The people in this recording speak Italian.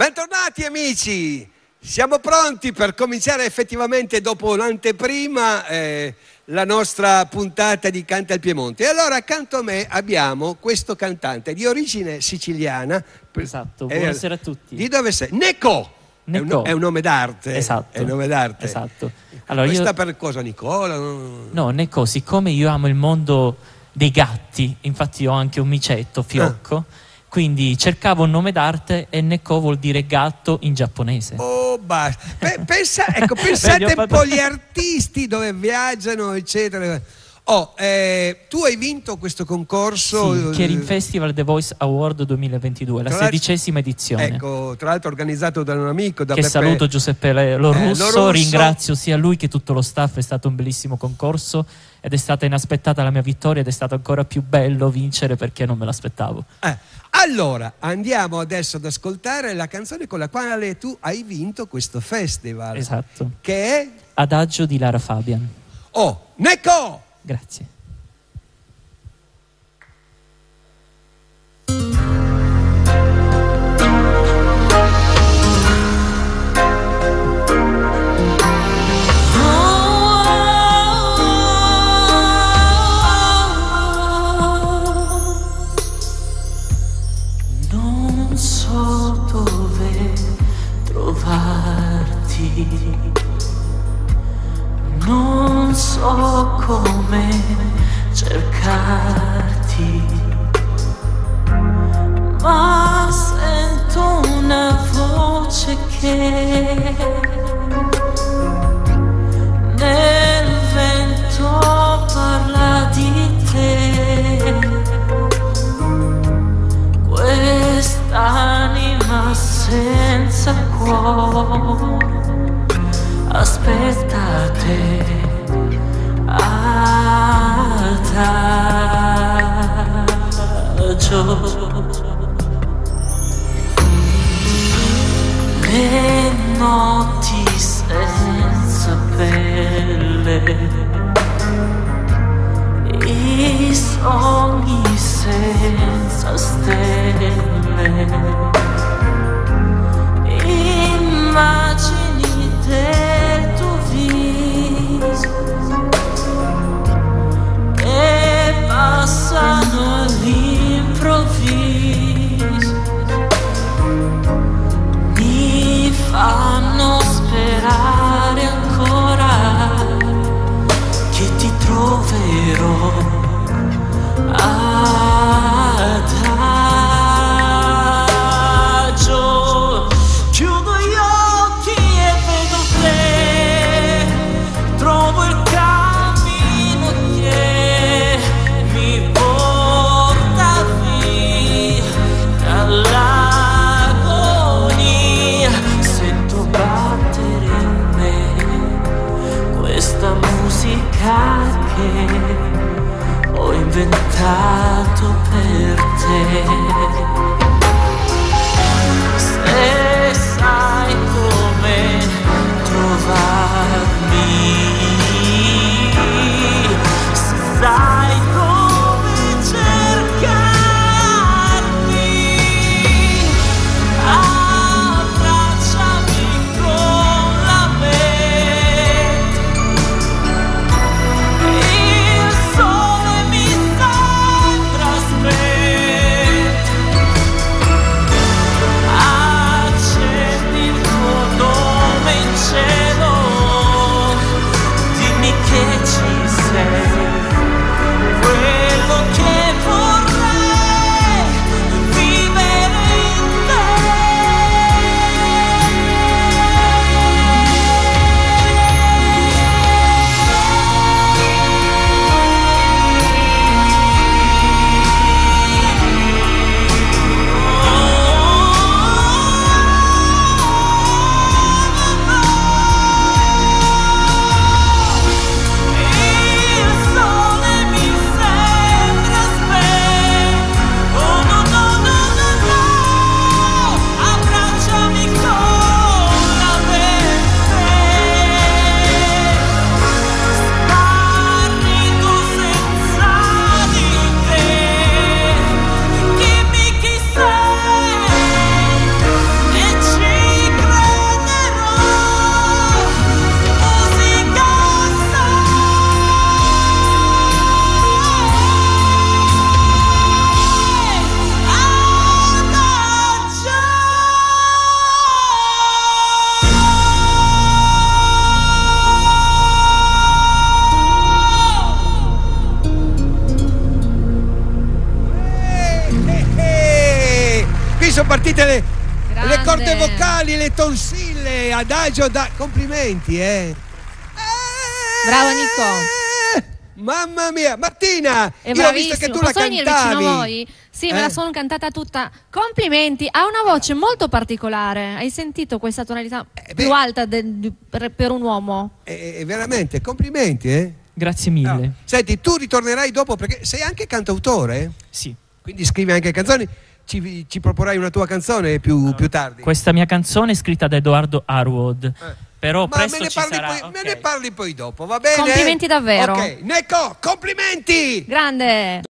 Bentornati amici, siamo pronti per cominciare effettivamente dopo l'anteprima la nostra puntata di Canta il Piemonte. E allora accanto a me abbiamo questo cantante di origine siciliana. Esatto, buonasera a tutti. Di dove sei? Neco! Neco. È un nome d'arte. Esatto. È un nome d'arte. Esatto. Allora, Questa per cosa, Nicola? No, Neco, siccome io amo il mondo dei gatti, infatti ho anche un micetto, Fiocco, quindi cercavo un nome d'arte e Neco vuol dire gatto in giapponese. Oh, basta. Pensate un po' agli artisti dove viaggiano, eccetera. Tu hai vinto questo concorso? Sì, Chieri Festival The Voice Award 2022, la 16ª edizione. Ecco, tra l'altro organizzato da un amico, da che Peppe, saluto, Giuseppe Lorusso. Lorusso. Ringrazio sia lui che tutto lo staff, è stato un bellissimo concorso ed è stata inaspettata la mia vittoria ed è stato ancora più bello vincere perché non me l'aspettavo. Allora, andiamo adesso ad ascoltare la canzone con la quale tu hai vinto questo festival. Esatto. Che è? Adagio di Lara Fabian. Oh, Neco! Grazie. Non so dove trovarti, non so come cercarti, ma sento una voce che nel vento parla di te. Quest'anima senza cuore aspetta te, adagio. Le notti senza pelle, i sogni senza stelle, immagini del tuo viso e passano all'improvviso, mi fanno sperare ancora che ti troverò. le corde vocali, le tonsille, adagio complimenti, Bravo Nico. Mamma mia, Martina, È io ho visto che bravissimo. tu la Posso venire cantavi. vicino a voi? Sì, me la sono cantata tutta. Complimenti, ha una voce molto particolare. Hai sentito questa tonalità più alta per un uomo? Veramente, complimenti, Grazie mille. No. Senti, tu ritornerai dopo perché sei anche cantautore? Sì. Quindi scrivi anche canzoni. Ci proporrai una tua canzone più tardi. Questa mia canzone è scritta da Edoardo Harwood. Però Ma presto me ne ci parli sarà. me ne parli poi dopo, va bene? Complimenti davvero. Ok, Neco, complimenti! Grande.